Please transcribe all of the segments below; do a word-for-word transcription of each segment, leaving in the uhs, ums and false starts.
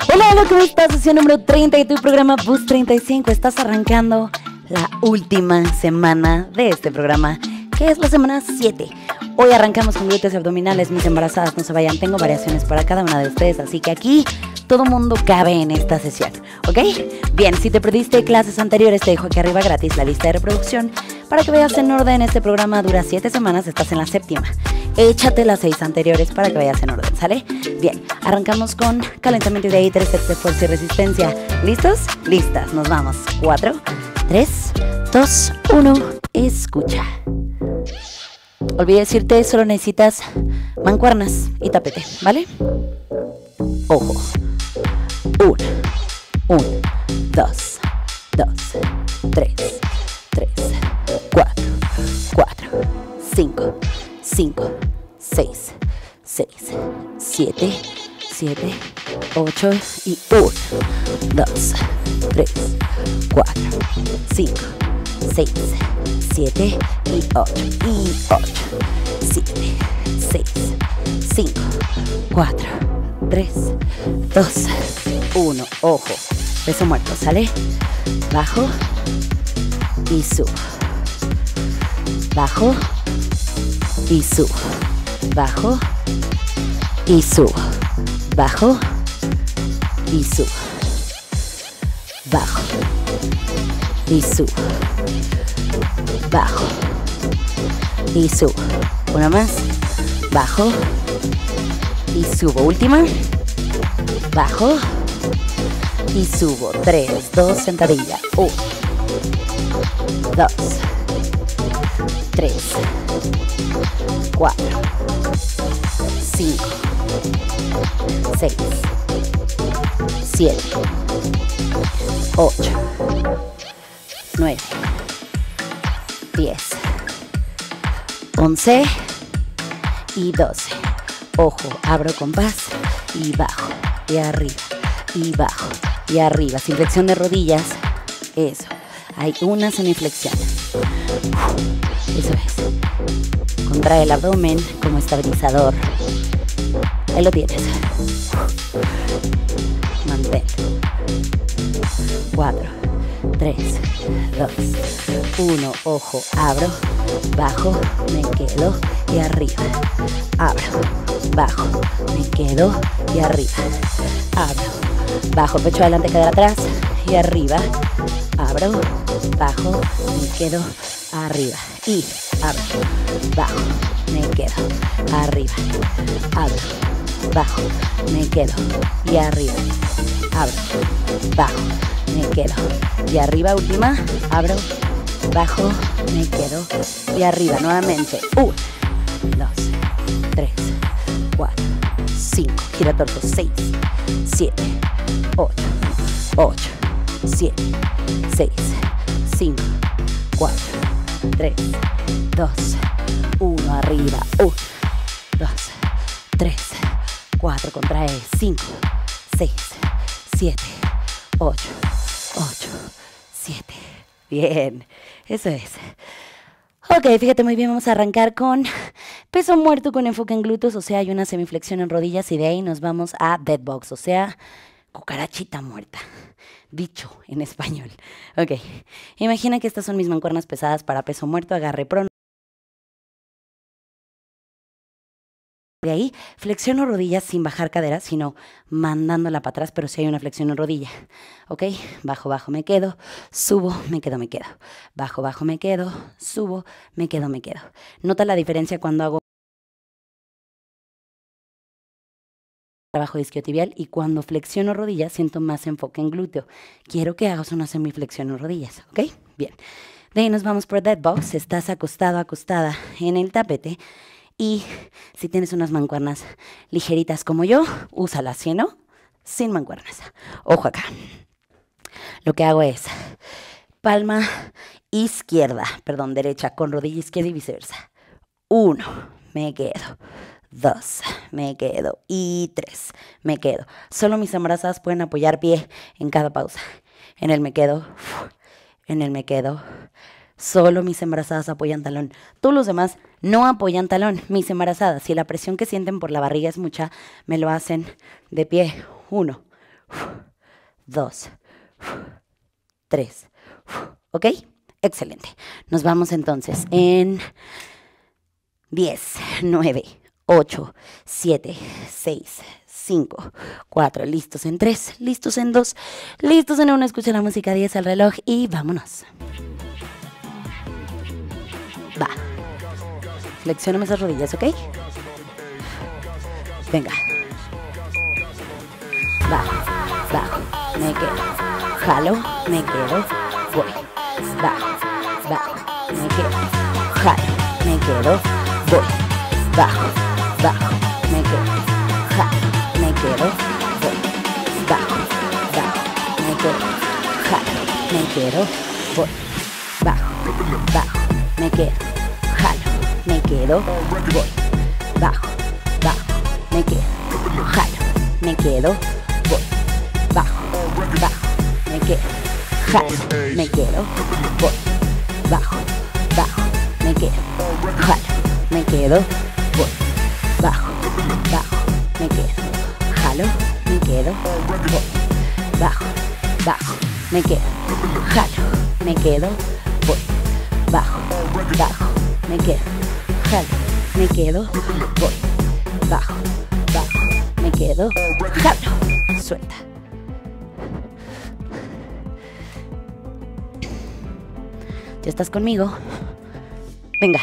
Hola, hola, ¿cómo estás? Sesión número treinta de tu programa Bus treinta y cinco. Estás arrancando la última semana de este programa, que es la semana siete. Hoy arrancamos con glúteos y abdominales. Mis embarazadas, no se vayan, tengo variaciones para cada una de ustedes, así que aquí todo mundo cabe en esta sesión, ¿ok? Bien, si te perdiste clases anteriores, te dejo aquí arriba gratis la lista de reproducción para que veas en orden. Este programa dura siete semanas, estás en la séptima. Échate las seis anteriores para que vayas en orden, ¿sale? Bien, arrancamos con calentamiento y de ahí tres sets de fuerza y resistencia. ¿Listos? Listas, nos vamos. cuatro, tres, dos, uno, escucha. Olvidé decirte, solo necesitas mancuernas y tapete, ¿vale? Ojo. Uno, uno, dos, dos, tres, tres, cuatro, cuatro, cinco, cinco, seis, seis, siete, siete, ocho y uno, dos, tres, cuatro, cinco, seis, siete y ocho y ocho, siete, seis, cinco, cuatro, tres, dos, uno. Ojo, peso muerto, ¿sale? Bajo y subo. Bajo y subo. Bajo y subo. Bajo y subo. Bajo y subo. Bajo y subo. Una más. Bajo y subo. Última. Bajo y subo. Tres, dos, sentadilla. Uno, dos, tres, cuatro, cinco, seis, siete, ocho, nueve, diez, once y doce. Ojo, abro compás y bajo y arriba y bajo y arriba, sin flexión de rodillas. Eso, hay una semiflexión. Eso es. Contrae el abdomen como estabilizador. Ahí lo tienes. Mantén. Cuatro, tres, dos, uno. Ojo, abro, bajo, me quedo y arriba. Abro, bajo, me quedo y arriba. Abro, bajo, pecho adelante, cadera atrás y arriba. Abro, bajo, me quedo arriba y abro, bajo, me quedo arriba. Abro, bajo, me quedo y arriba. Abro, bajo, me quedo y arriba. Última, abro, bajo, me quedo y arriba. Nuevamente. Uno, dos, tres, cuatro, cinco. Gira torso. Seis, siete, ocho, ocho, siete, seis, cinco, cuatro, tres, dos, uno. Arriba. Uno, dos, tres, cuatro. Contrae. Cinco, seis, siete, ocho, ocho, siete. Bien, eso es. Ok, fíjate muy bien, vamos a arrancar con peso muerto con enfoque en glúteos, o sea, hay una semiflexión en rodillas y de ahí nos vamos a dead box, o sea, cucarachita muerta, dicho en español. Ok, imagina que estas son mis mancuernas pesadas para peso muerto, agarre prono. De ahí flexiono rodillas sin bajar cadera, sino mandándola para atrás, pero sí hay una flexión en rodilla. ¿Ok? Bajo, bajo, me quedo, subo, me quedo, me quedo. Bajo, bajo, me quedo, subo, me quedo, me quedo. Nota la diferencia cuando hago trabajo de isquiotibial y cuando flexiono rodillas siento más enfoque en glúteo. Quiero que hagas una semiflexión en rodillas. ¿Ok? Bien. De ahí nos vamos por dead box. Estás acostado, acostada en el tapete. Y si tienes unas mancuernas ligeritas como yo, úsalas, ¿sí, no? Sin mancuernas. Ojo acá. Lo que hago es palma izquierda, perdón, derecha con rodilla izquierda y viceversa. Uno, me quedo. Dos, me quedo. Y tres, me quedo. Solo mis embarazadas pueden apoyar pie en cada pausa. En el me quedo, en el me quedo. Solo mis embarazadas apoyan talón. Todos los demás no apoyan talón. Mis embarazadas, si la presión que sienten por la barriga es mucha, me lo hacen de pie. Uno, dos, tres. ¿Ok? Excelente. Nos vamos entonces en diez, nueve, ocho, siete, seis, cinco, cuatro. Listos en tres, listos en dos, listos en uno. Escucha la música, diez al reloj y vámonos. Va. Flexioname esas rodillas, ¿ok? Venga. Bajo, bajo, me quedo. Jalo, me quedo, voy. Bajo, bajo, me quedo. Jalo, me quedo, voy. Bajo, bajo, me quedo. Jalo, me quedo, voy. Bajo, bajo, me quedo. Jalo, me quedo, voy. Bajo, bajo, me quedo. Jalo, me quedo, voy. Bajo, bajo, me quedo. Jalo, me quedo, voy. Bajo, bajo, me quedo. Jalo, me quedo, voy. Bajo, bajo, me quedo. Jalo, me quedo, voy. Bajo, bajo, me quedo. Jalo, me quedo, voy. Bajo, bajo, me quedo. Jalo, me quedo, voy. Bajo, bajo, me quedo. Jalo, me quedo, voy. Bajo, bajo, me quedo. Jalo, suelta. ¿Ya estás conmigo? Venga.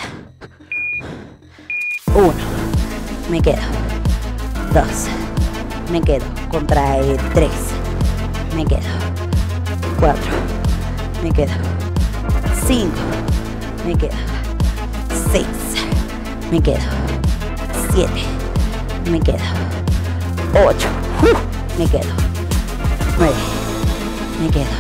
Uno, me quedo. Dos, me quedo. Contrae. Tres, me quedo. Cuatro, me quedo. Cinco, me quedo. Seis, me quedo. Siete, me quedo. Ocho, uh, me quedo. Nueve, me quedo.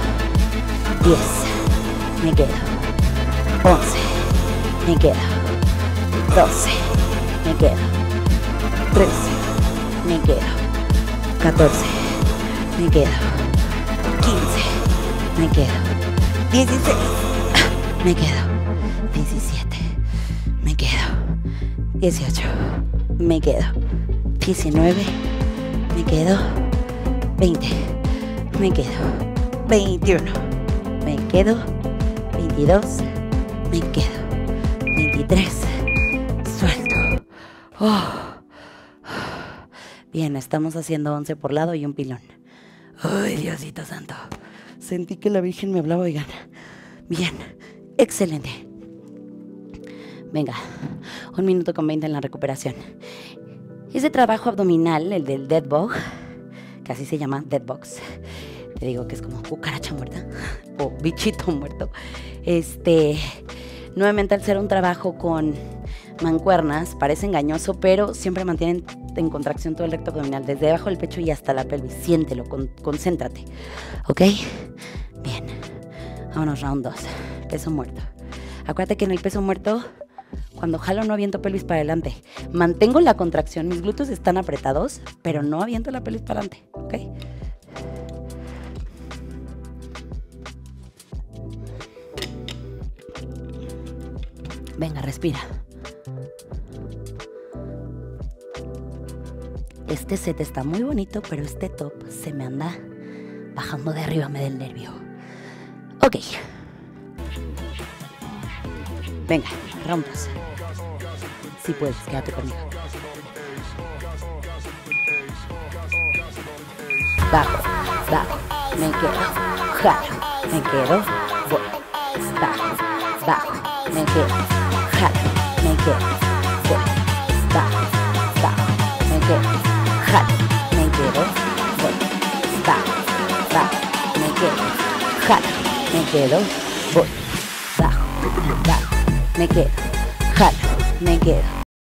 Diez, me quedo. Once, me quedo. Doce, me quedo. Trece, me quedo. Catorce, me quedo. Quince, me quedo. Dieciséis, me quedo. Diecisiete, me quedo. Dieciocho, me quedo. Diecinueve, me quedo. Veinte, me quedo. Veintiuno, me quedo. Veintidós, me quedo. Veintitrés, suelto. Oh. Bien, estamos haciendo once por lado y un pilón. Ay, Diosito santo. Sentí que la Virgen me hablaba, oigan. Bien, excelente. Venga, un minuto con veinte en la recuperación. Ese trabajo abdominal, el del dead bug, que así se llama, dead box. Te digo que es como cucaracha muerta o bichito muerto. Este, nuevamente al ser un trabajo con mancuernas, parece engañoso, pero siempre mantienen en contracción todo el recto abdominal, desde debajo del pecho y hasta la pelvis. Siéntelo, con, concéntrate. ¿Ok? Bien. Vámonos, round dos. Peso muerto. Acuérdate que en el peso muerto, cuando jalo no aviento pelvis para adelante. Mantengo la contracción, mis glúteos están apretados, pero no aviento la pelvis para adelante. ¿Ok? Venga, respira. Este set está muy bonito, pero este top se me anda bajando de arriba, me da el nervio. Ok. Venga, round dos. Si puedes, quédate conmigo. Bajo, bajo, me quedo, jalo, me quedo, voy. Bajo, bajo, me quedo, jalo, me quedo, voy. Bajo, bajo, me quedo, jalo, me quedo, voy. Bajo, bajo, me quedo, jalo, me quedo, voy. Bajo, bajo, me quedo, jalo, me quedo.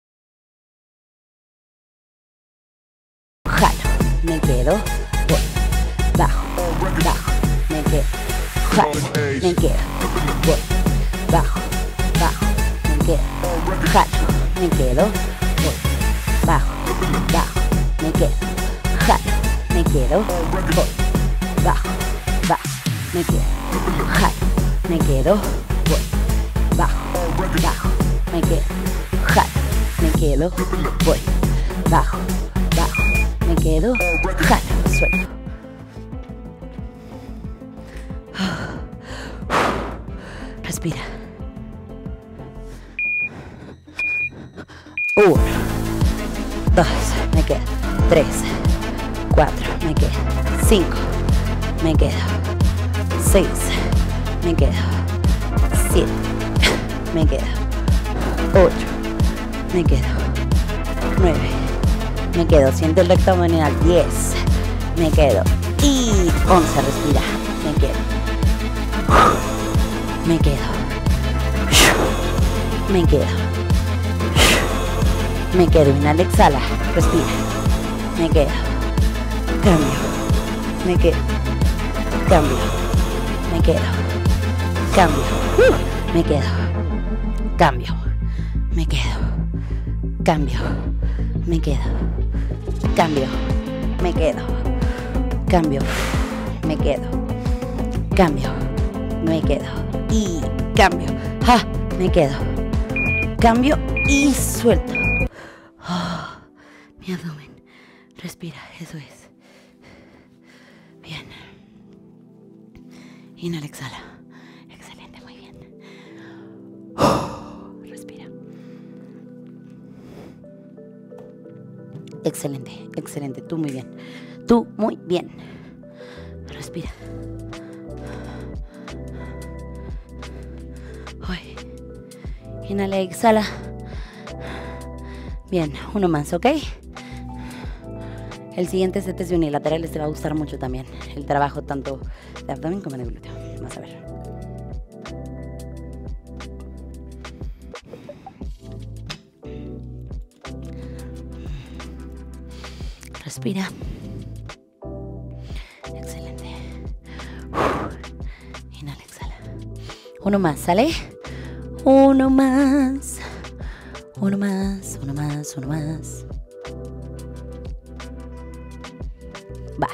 Jalo, me quedo, voy. Bajo, bajo, me quedo, jalo, me quedo, voy. Bajo, bajo, me quedo, jalo, me quedo, voy. Bajo, bajo, me quedo, jalo, me quedo, voy. Bajo, bajo, me quedo, jalo, me quedo, voy. Bajo, bajo, me quedo, jalo, me quedo, voy. Bajo, bajo, me quedo, jalo, suelto. Respira. Uno, dos, me quedo. Tres, cuatro, me quedo. Cinco, me quedo. Seis, me quedo. Siete, me quedo. Ocho, me quedo. Nueve, me quedo. Siente el recto abdominal. Diez, me quedo. Y once, respira. Me quedo. Me quedo. Me quedo. Me quedo. Inhala, exhala. Respira. Me quedo. Cambio. Me quedo. Cambio. Me quedo. Cambio. Uh, me quedo. Cambio. Me quedo. Cambio. Me quedo. Cambio. Me quedo. Cambio. Me quedo. Cambio. Me quedo. Y cambio. ¡Ah! Me quedo. Cambio y suelto. Oh, mi abdomen. Respira, eso es. Bien. Inhala, exhala. Excelente, muy bien. Oh, respira. Excelente, excelente. Tú muy bien. Tú muy bien. Respira. Uy. Inhala, exhala. Bien, uno más, ¿ok? El siguiente set es de unilaterales, te va a gustar mucho también. El trabajo tanto de abdomen como de glúteo. Vamos a ver. Respira. Excelente. Uf. Inhala, exhala. Uno más, ¿sale? Uno más. Uno más, uno más, uno más. Va.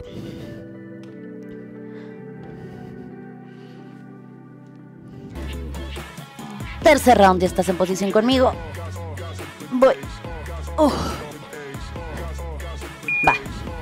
Tercer round, ya estás en posición conmigo. Voy. Uh. Va.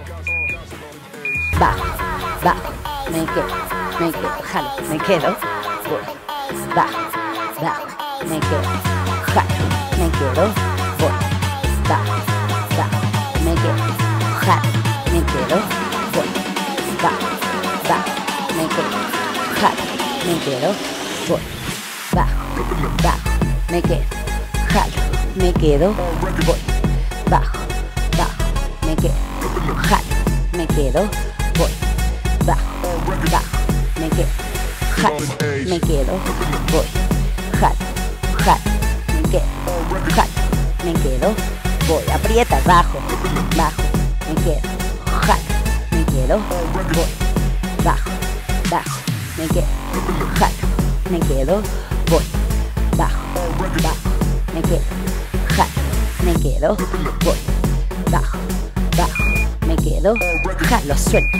Va. Va. Me quedo. Me quedo. Jalo. Me quedo. Voy. Va. Va. Me quedo. Jalo. Me quedo. Voy. Va. Va. Me quedo. Jalo. Me quedo. Voy. Va. Va. Me quedo. Jalo. Me quedo. Voy. Va. Va. Me quedo. Jalo. Me quedo. Voy. Bajo. Bajo. Me quedo. Jalo. Me quedo. Voy. Bajo. Bajo. Me quedo. Jalo. Me quedo. Voy. Jalo. Jalo. Me quedo. Jalo. Me quedo. Voy. Aprietas. Bajo. Bajo. Me quedo. Jalo. Me quedo. Voy. Bajo. Bajo. Me quedo. Jalo. Me quedo. Voy. Bajo. Bajo. Me quedo. Jalo. Me quedo. Voy. Bajo. Bajo. Me quedo. Jalo. Suelto.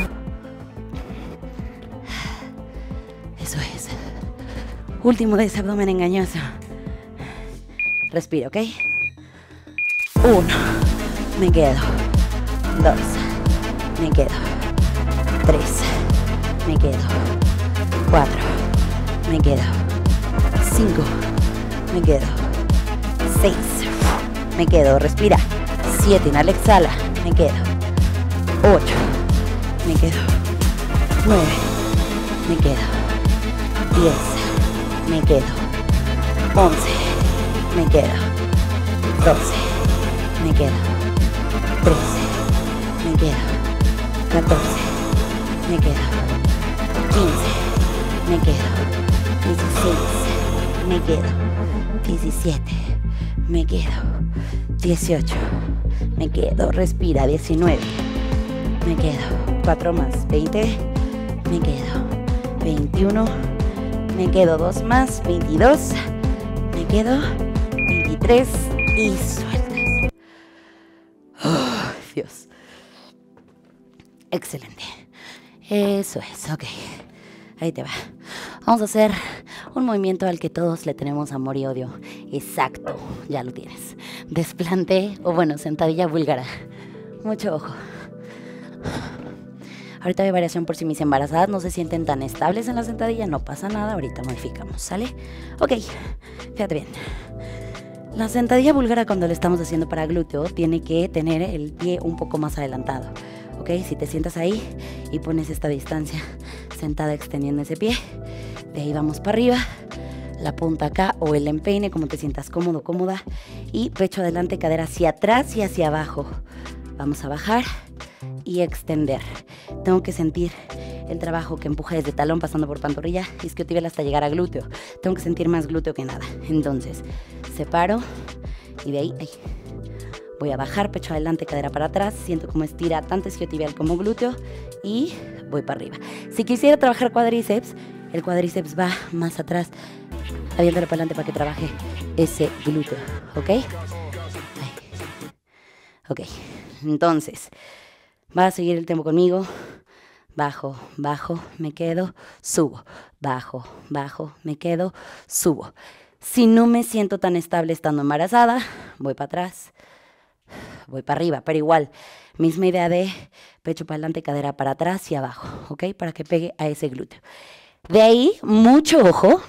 Eso es. Último de ese abdomen engañoso. Respiro, ¿ok? Uno. Me quedo. Dos. Me quedo. Tres. Me quedo. Cuatro. Me quedo. Cinco. Me quedo. Seis. Me quedo. Respira. Siete. Inhala, exhala. Me quedo. Ocho. Me quedo. Nueve. Me quedo. Diez. Me quedo. Once. Me quedo. Doce. Me quedo. Trece. Me quedo. Catorce. Me quedo. Quince. Me quedo. Dieciséis. Me quedo. Diecisiete. Me quedo. Dieciocho. Me quedo. Respira. Diecinueve. Me quedo. Cuatro más. Veinte. Me quedo. Veintiuno. Me quedo. Dos más. Veintidós. Me quedo. Veintitrés. Y sueltas. Oh, Dios. Excelente. Eso es. Ok. Ahí te va. Vamos a hacer un movimiento al que todos le tenemos amor y odio. Exacto. Ya lo tienes. Desplante o bueno, sentadilla búlgara. Mucho ojo. Ahorita hay variación por si mis embarazadas no se sienten tan estables en la sentadilla, no pasa nada, ahorita modificamos, ¿sale? Ok, fíjate bien. La sentadilla búlgara cuando lo estamos haciendo para glúteo tiene que tener el pie un poco más adelantado, ¿ok? Si te sientas ahí y pones esta distancia sentada extendiendo ese pie, de ahí vamos para arriba, la punta acá o el empeine, como te sientas cómodo, cómoda, y pecho adelante, cadera hacia atrás y hacia abajo. Vamos a bajar y extender. Tengo que sentir el trabajo que empuja desde talón pasando por pantorrilla, isquiotibial hasta llegar a glúteo. Tengo que sentir más glúteo que nada. Entonces, separo y de ahí, ahí voy a bajar, pecho adelante, cadera para atrás. Siento como estira tanto isquiotibial como glúteo y voy para arriba. Si quisiera trabajar cuádriceps, el cuádriceps va más atrás. Aviéntalo para adelante para que trabaje ese glúteo, ¿ok? Ahí. Ok, entonces, va a seguir el tiempo conmigo. Bajo, bajo, me quedo, subo. Bajo, bajo, me quedo, subo. Si no me siento tan estable estando embarazada, voy para atrás, voy para arriba. Pero igual, misma idea de pecho para adelante, cadera para atrás y abajo, ¿ok? Para que pegue a ese glúteo. De ahí, mucho ojo.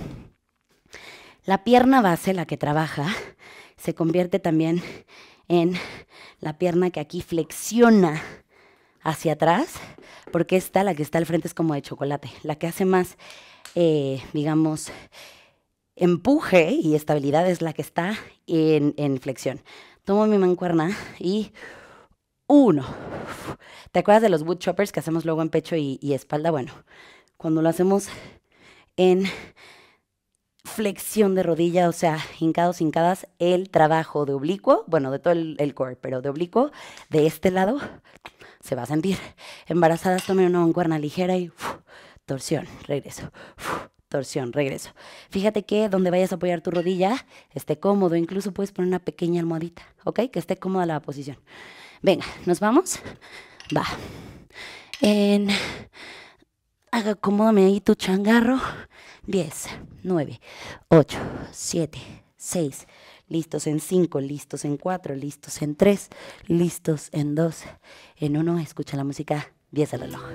La pierna base, la que trabaja, se convierte también en la pierna que aquí flexiona hacia atrás, porque esta, la que está al frente, es como de chocolate. La que hace más, eh, digamos, empuje y estabilidad es la que está en, en flexión. Tomo mi mancuerna y uno. ¿Te acuerdas de los wood choppers que hacemos luego en pecho y, y espalda? Bueno, cuando lo hacemos en flexión de rodilla, o sea, hincados, hincadas, el trabajo de oblicuo, bueno, de todo el, el core, pero de oblicuo, de este lado, se va a sentir. Embarazadas, tomen una mancuerna ligera y uf, torsión, regreso, uf, torsión, regreso. Fíjate que donde vayas a apoyar tu rodilla esté cómodo, incluso puedes poner una pequeña almohadita, ¿ok? Que esté cómoda la posición. Venga, ¿nos vamos? Va. En... Acomódame ahí tu changarro. diez, nueve, ocho, siete, seis, listos en cinco, listos en cuatro, listos en tres, listos en dos, en uno. Escucha la música, diez al reloj.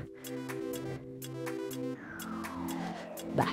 Va.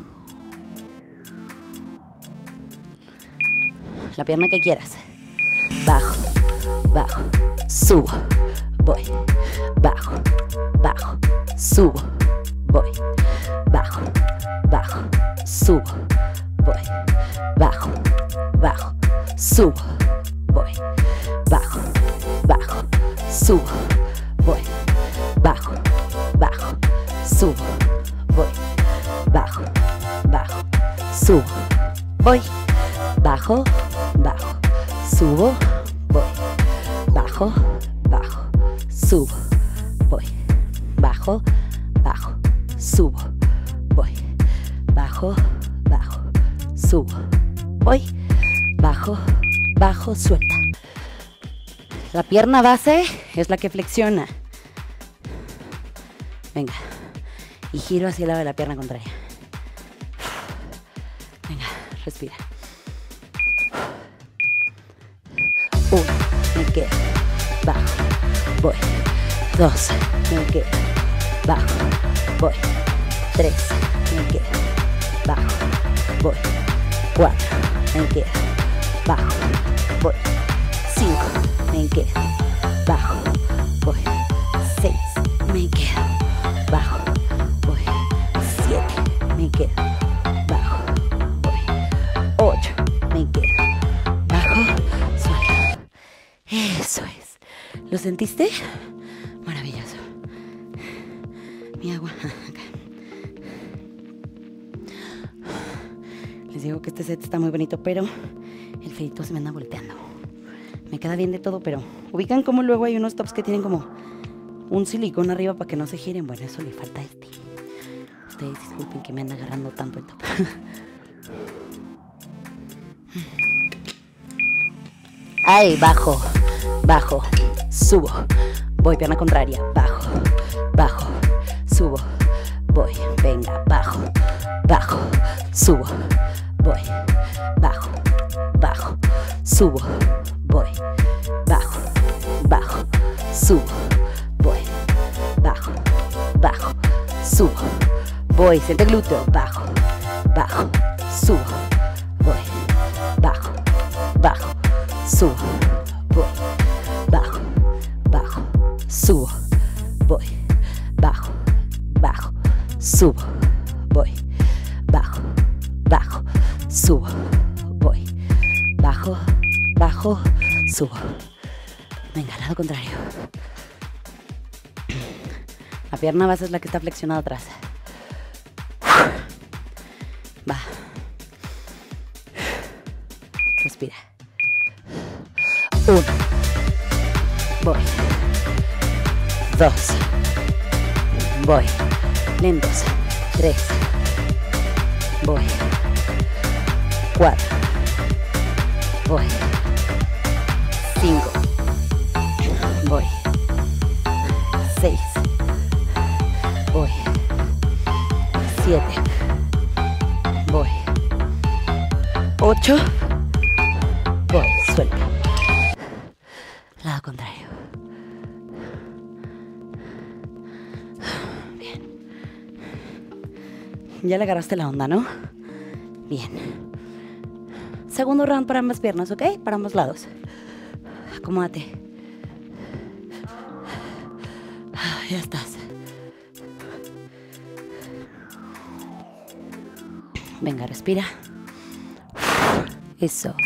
La pierna que quieras. Bajo, bajo, subo, voy, bajo, bajo, subo, voy, bajo, bajo, subo, voy, bajo, bajo, subo, voy, bajo, bajo, subo, voy, bajo, bajo, subo, voy, bajo, bajo, subo, voy, bajo, bajo, subo, voy, bajo, bajo, subo, voy, bajo, bajo, subo, voy, bajo, bajo, subo, voy, bajo, bajo, suelta. La pierna base es la que flexiona. Venga, y giro hacia el lado de la pierna contraria. Venga, respira. Uno, me quedo, bajo, voy. Dos, me quedo, bajo, voy. Tres, me quedo, bajo, voy. Cuatro, me quedo, bajo, voy. Cinco, me quedo, bajo, voy. Seis, me quedo, bajo, voy. Siete, me quedo, bajo, voy. Ocho, me quedo, bajo, suelto. Eso es. ¿Lo sentiste? Maravilloso. Mi agua. Acá. Les digo que este set está muy bonito, pero el feito se me anda volteando. Me queda bien de todo, pero ubican como luego hay unos tops que tienen como un silicón arriba para que no se giren. Bueno, eso le falta a este. Ustedes disculpen que me anda agarrando tanto el top. Ay, bajo, bajo, subo, voy, pierna contraria, bajo, bajo, subo, voy, venga, bajo, bajo, subo, voy, bajo, bajo, subo, voy, bajo, bajo, subo, voy, bajo, subo, voy, siente glúteo, bajo, bajo, subo, voy, bajo, bajo, subo, voy, bajo, bajo, subo, voy, bajo, bajo, subo, voy, bajo, bajo, subo, voy, bajo, bajo, subo. Venga, lado contrario. La pierna base es la que está flexionada atrás. Va. Respira. Uno. Voy. Dos. Voy. Lentos. Tres. Voy. Cuatro. Voy. Cinco. Voy. Seis. Voy. Siete. Voy. Ocho. Voy. Suelta. Lado contrario. Bien. Ya le agarraste la onda, ¿no? Bien. Segundo round para ambas piernas, ¿ok? Para ambos lados. Acomódate. Ya estás. Venga, respira. Eso.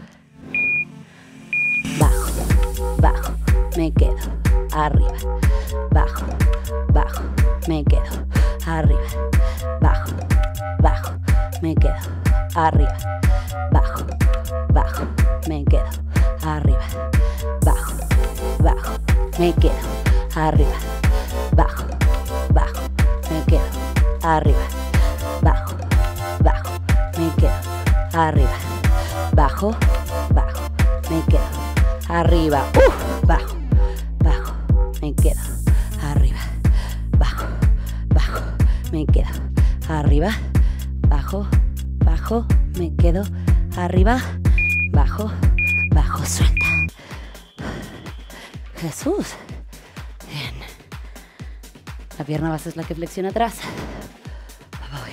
Bajo, bajo, me quedo. Arriba, bajo, bajo, me quedo. Arriba, bajo, bajo, me quedo. Arriba, bajo, bajo, me quedo. Arriba, bajo, bajo, me quedo. Arriba, bajo, bajo, me quedo. Arriba, bajo, bajo, me quedo. Arriba, bajo, bajo, me quedo. Arriba, uh, bajo, bajo, me quedo. Arriba, bajo, bajo, me quedo. Arriba, bajo, bajo, me quedo. Arriba, bajo, bajo, suelta. Jesús. Bien. La pierna base es la que flexiona atrás. Voy.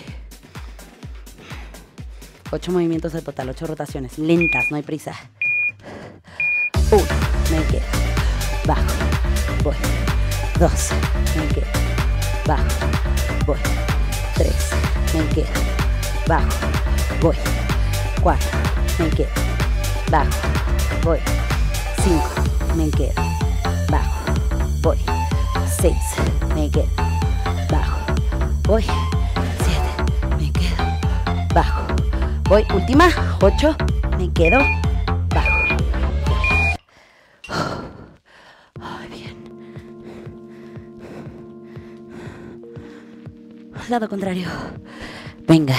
Ocho movimientos en total, ocho rotaciones. Lentas, no hay prisa. Uno, me quedo. Bajo, voy. Dos, me quedo. Bajo, voy. Tres, me quedo. Bajo, voy. Cuatro, me quedo. Bajo, voy. Cinco, me quedo. Bajo, voy. Seis, me quedo. Bajo, voy. Siete, me quedo. Bajo, voy. Última. Ocho, me quedo. Bajo. Ay, bien. Lado contrario. Venga.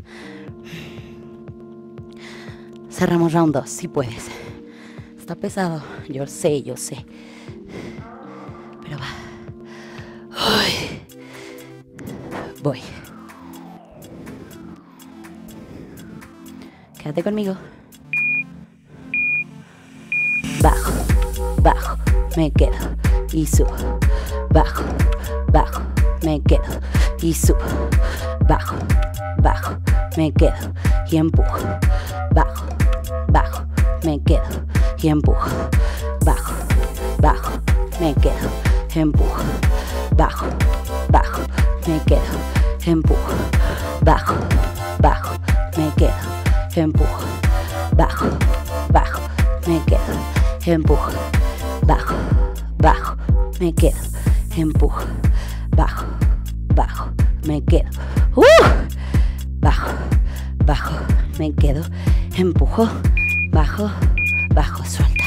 Cerramos round dos, si puedes. Está pesado, yo sé, yo sé. Pero va. Ay. Voy. Quédate conmigo. Bajo, bajo, me quedo y subo. Bajo, bajo, me quedo y subo. Bajo, bajo, me quedo y empujo. Bajo, bajo, me quedo y empujo. Bajo, bajo, me quedo, empujo. Bajo, bajo, me quedo, empujo. Bajo, bajo, me quedo, empujo. Bajo, bajo, me quedo, empujo. Bajo, bajo, me quedo, empujo. Bajo, bajo, me quedo. Uh, bajo, bajo, me quedo, empujo. Bajo, bajo, suelta.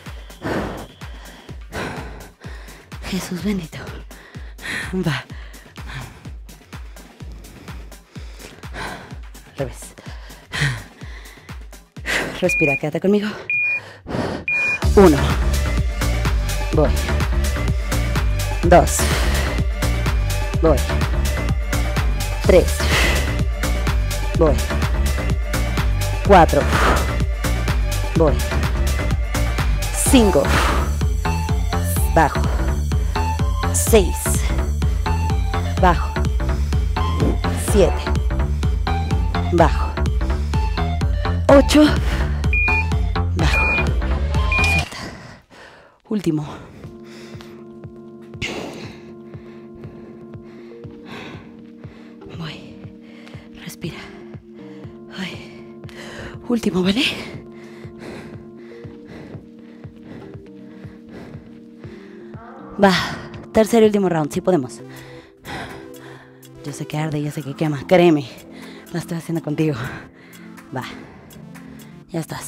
Jesús bendito. Va. Al revés. Respira, quédate conmigo. Uno. Voy. Dos. Voy. Tres. Voy. Cuatro. Voy. Cinco. Bajo. Seis. Bajo. siete, bajo, ocho, bajo, suelta, último, voy, respira, ay. Último, ¿vale? Va, tercer y último round, sí podemos. Yo sé que arde, yo sé que quema, créeme, lo estoy haciendo contigo. Va, ya estás.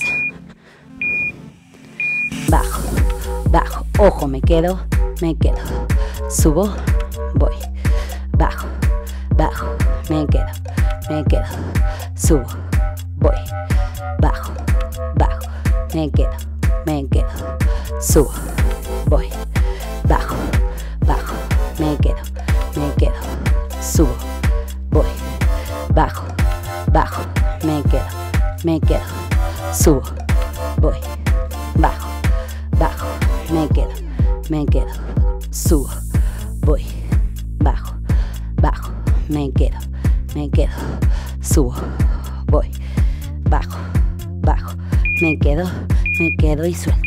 Bajo, bajo, ojo, me quedo, me quedo. Subo, voy. Bajo, bajo, me quedo, me quedo. Subo, voy. Bajo, bajo, me quedo, me quedo. Subo, voy. Bajo, bajo, me quedo, me quedo. Subo, voy. Bajo, bajo, me quedo, me quedo. Subo, voy. Bajo, bajo, me quedo, me quedo. Subo, voy. Bajo, bajo, me quedo, me quedo. Subo, voy. Bajo, bajo, me quedo, me quedo y suelto.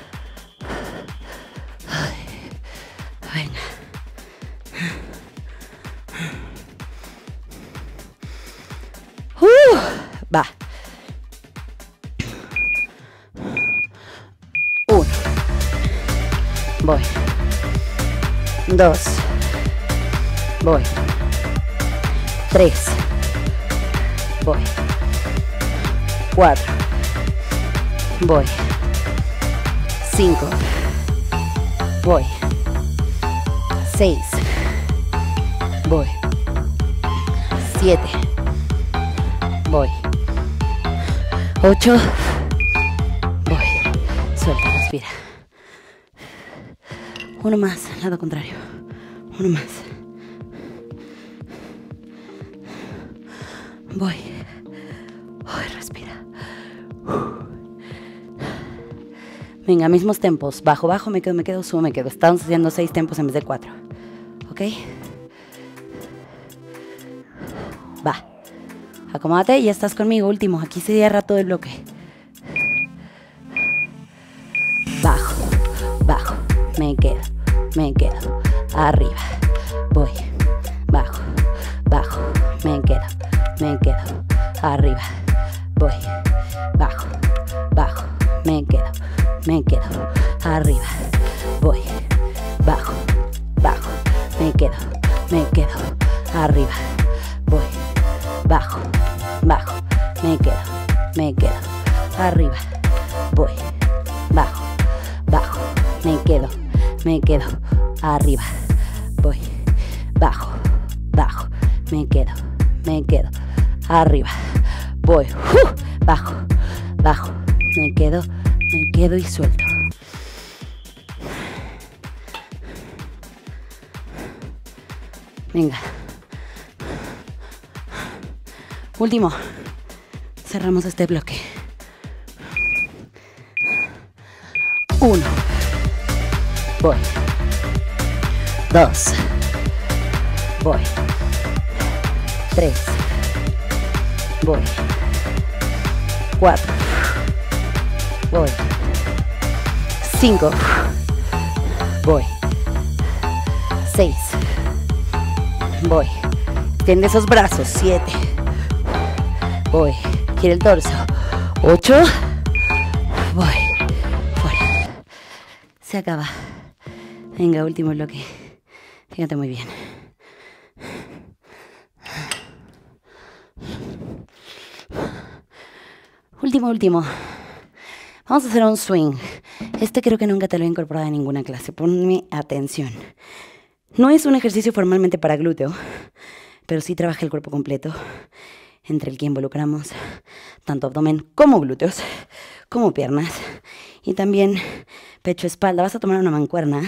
Venga. Uh, va. Uno. Voy. Dos. Voy. Tres. Voy. Cuatro. Voy. Cinco. Voy. Seis. Voy. Siete. Voy. Ocho. Voy. Suelta, respira. Uno más, lado contrario. Uno más. Voy. Ay, respira. Venga, mismos tempos. Bajo, bajo, me quedo, me quedo, subo, me quedo. Estamos haciendo seis tempos en vez de cuatro. ¿Ok? Va. Acomódate y ya estás conmigo. Último. Aquí se cierra todo el bloque. Bajo, bajo. Me quedo, me quedo. Arriba. Voy. Bajo, bajo. Me quedo, me quedo. Arriba. Voy. Bajo, bajo. Me quedo, me quedo. Arriba. Voy. Bajo, bajo. Me quedo, me quedo. Arriba. Voy. Bajo, bajo. Me quedo, me quedo. Arriba. Voy. Bajo, bajo. Me quedo, me quedo. Arriba. Voy. Bajo, bajo. Me quedo, me quedo. Arriba. Voy. Uh, bajo, bajo. Me quedo, me quedo y suelto. Venga. Último. Cerramos este bloque. Uno. Voy. Dos. Voy. Tres. Voy. Cuatro. Voy. Cinco. Voy. Seis. Voy. Extiende esos brazos. Siete. Voy. Gira el torso. Ocho. Voy. Fuera. Se acaba. Venga, último bloque. Fíjate muy bien. Último, último. Vamos a hacer un swing. Este creo que nunca te lo he incorporado en ninguna clase. Ponme atención. No es un ejercicio formalmente para glúteo, pero sí trabaja el cuerpo completo, entre el que involucramos tanto abdomen como glúteos, como piernas, y también pecho-espalda. Vas a tomar una mancuerna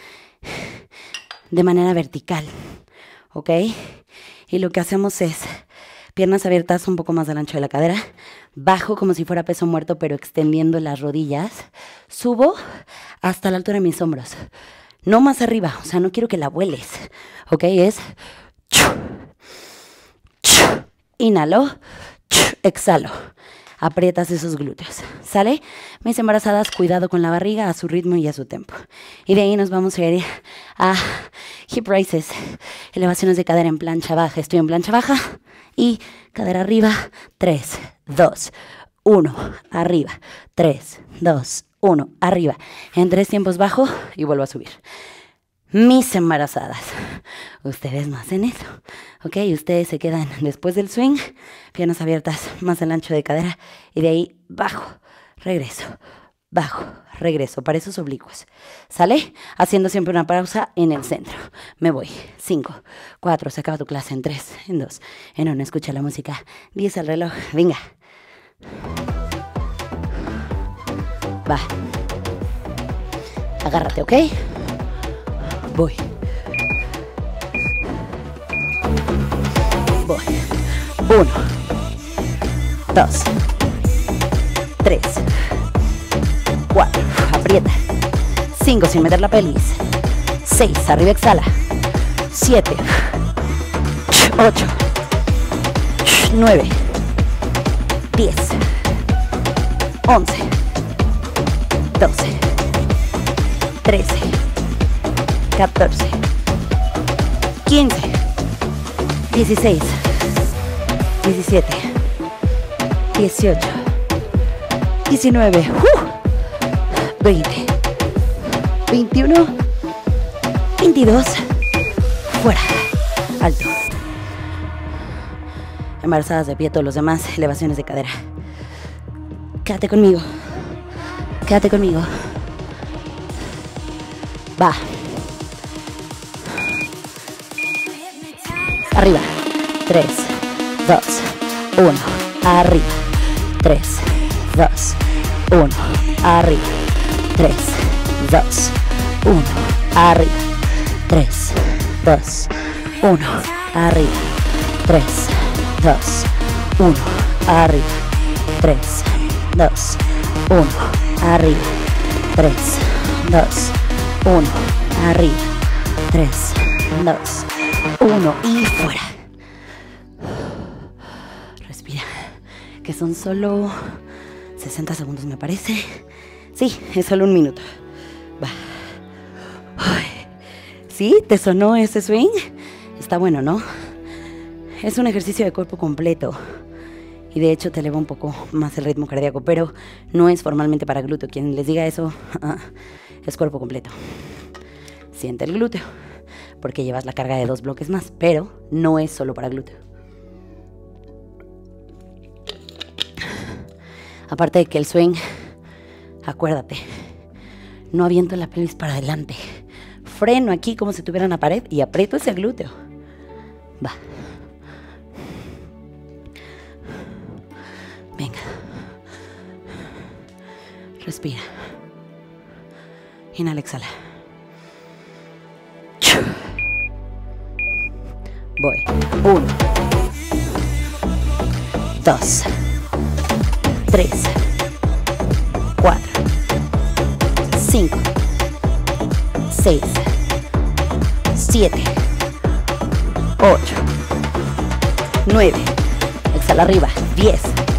de manera vertical, ¿ok? Y lo que hacemos es piernas abiertas un poco más del ancho de la cadera, bajo como si fuera peso muerto, pero extendiendo las rodillas, subo hasta la altura de mis hombros. No más arriba, o sea, no quiero que la vueles, ¿ok? Es... Inhalo. Exhalo. Aprietas esos glúteos. ¿Sale? Mis embarazadas, cuidado con la barriga a su ritmo y a su tempo. Y de ahí nos vamos a ir a hip raises. Elevaciones de cadera en plancha baja. Estoy en plancha baja. Y cadera arriba. tres, dos, uno. Arriba. tres, dos, uno. Arriba. En tres tiempos bajo y vuelvo a subir. Mis embarazadas, ustedes no hacen eso, ¿ok? Ustedes se quedan después del swing, piernas abiertas, más el ancho de cadera, y de ahí bajo, regreso, bajo, regreso, para esos oblicuos, ¿sale? Haciendo siempre una pausa en el centro. Me voy, cinco, cuatro, se acaba tu clase, en tres, en dos, en uno, escucha la música, diez al reloj, venga. Va. Agárrate, ¿ok? Voy. Voy. Uno. Dos. Tres. Cuatro. Aprieta. Cinco sin meter la pelvis. Seis. Arriba exhala. Siete. Ocho. Nueve. Diez. Once. Doce. Trece. catorce, quince, dieciséis, diecisiete, dieciocho, diecinueve, uh, veinte, veintiuno, veintidós, fuera, alto. Embarazadas de pie, todos los demás, elevaciones de cadera. Quédate conmigo, quédate conmigo. Va. Arriba, tres, dos, uno, arriba, tres, dos, uno, arriba, tres, dos, uno, arriba, tres, dos, uno, arriba, tres, dos, uno, arriba, tres, dos, uno, arriba, tres, dos, uno, arriba, tres, dos, uno y fuera. Respira, que son solo sesenta segundos me parece. Sí, es solo un minuto. Va. Ay. ¿Sí? ¿Te sonó ese swing? Está bueno, ¿no? Es un ejercicio de cuerpo completo y de hecho te eleva un poco más el ritmo cardíaco, pero no es formalmente para glúteo. Quien les diga eso, es cuerpo completo. Siente el glúteo, porque llevas la carga de dos bloques más, pero no es solo para glúteo. Aparte de que el swing, acuérdate, no aviento la pelvis para adelante. Freno aquí como si tuviera una pared y aprieto ese glúteo. Va. Venga. Respira. Inhala, exhala. Voy. Uno. Dos. Tres. Cuatro. Cinco. Seis. Siete. Ocho. Nueve. Exhala arriba. Diez.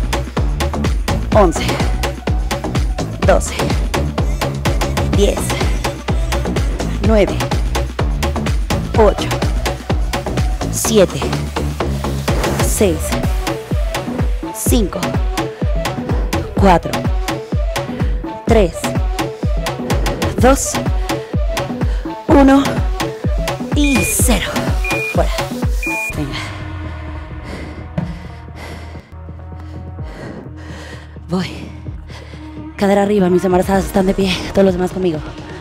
Once. Doce. Diez. Nueve. Ocho. Siete. Seis. Cinco. Cuatro. Tres. Dos. Uno. Y cero. Fuera. Venga. Voy. Cadera arriba, mis embarazadas están de pie. Todos los demás conmigo.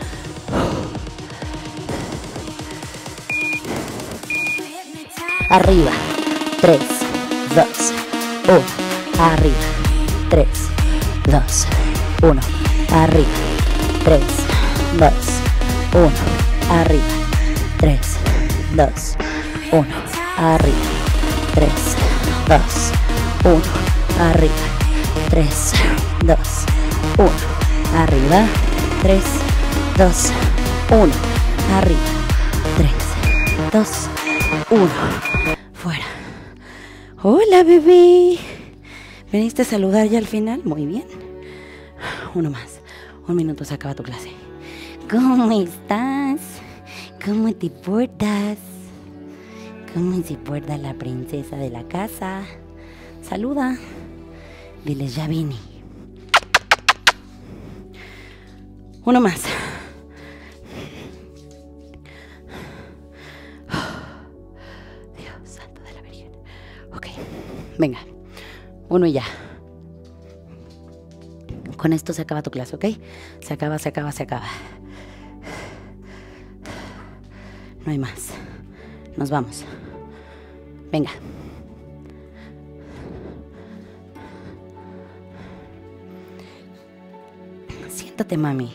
Arriba. Tres. Dos. Uno. Arriba. Tres. Dos. Uno. Arriba. Tres. Dos. Uno. Arriba. Tres. Dos. Uno. Arriba. Tres. Dos. Uno. Arriba. Tres. Dos. Uno. Arriba. Tres. Dos. Uno. Arriba. Tres. Dos. Uno. Fuera. Hola, bebé. ¿Veniste a saludar ya al final? Muy bien. Uno más. Un minuto, se acaba tu clase. ¿Cómo estás? ¿Cómo te portas? ¿Cómo se porta la princesa de la casa? Saluda. Diles, ya vine. Uno más. Dios santo de la Virgen. Ok, venga. Uno y ya. Con esto se acaba tu clase, ¿ok? Se acaba, se acaba, se acaba. No hay más. Nos vamos. Venga. Siéntate, mami.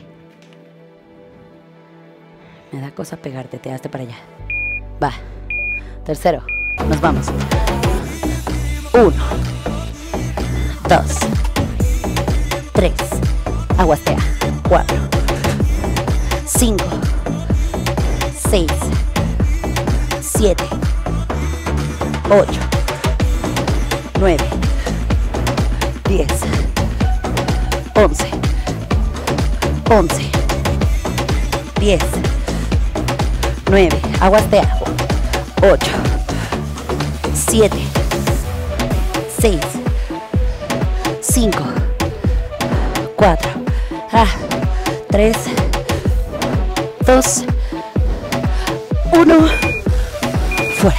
Me da cosa pegarte, te hazte para allá. Va. Tercero. Nos vamos. Uno. Dos. Tres. Aguastea. Cuatro. Cinco. Seis. Siete. Ocho. Nueve. Diez. Once. Once. Diez. Nueve. Aguastea. Ocho. Siete. Seis. Cinco. Cuatro. Ah. Tres. Dos. Uno. Fuera.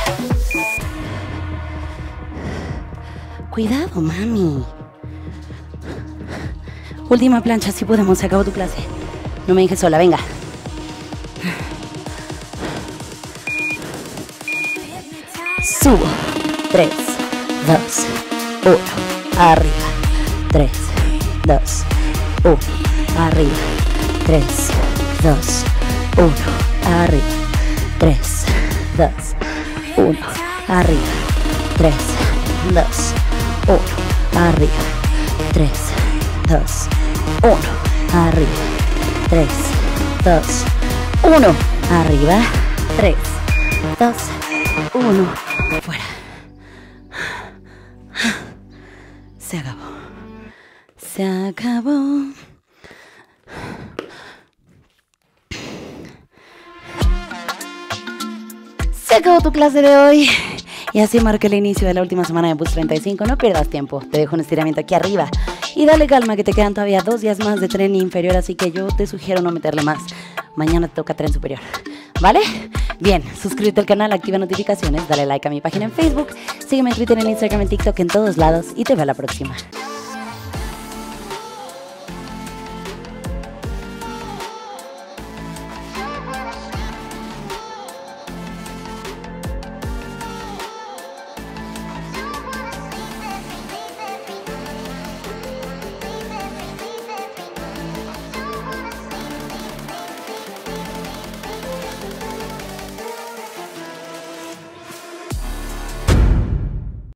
Cuidado, mami. Última plancha, si podemos, se acabó tu clase. No me dejes sola, venga. Subo. Tres, dos, uno. Arriba. Tres, dos, uno. Arriba. Tres, dos, uno. Arriba. Tres, dos, uno. Arriba. Tres, dos, uno. Arriba. Tres, dos, uno. Arriba. Tres, dos, uno. Arriba. Tres, dos, uno. Fuera. Se acabó. Se acabó. Se acabó tu clase de hoy. Y así marca el inicio de la última semana de Bus treinta y cinco. No pierdas tiempo. Te dejo un estiramiento aquí arriba. Y dale calma que te quedan todavía dos días más de tren inferior. Así que yo te sugiero no meterle más. Mañana te toca tren superior. ¿Vale? Bien, suscríbete al canal, activa notificaciones, dale like a mi página en Facebook. Sígueme en Twitter, en Instagram, en TikTok, en todos lados. Y te veo a la próxima.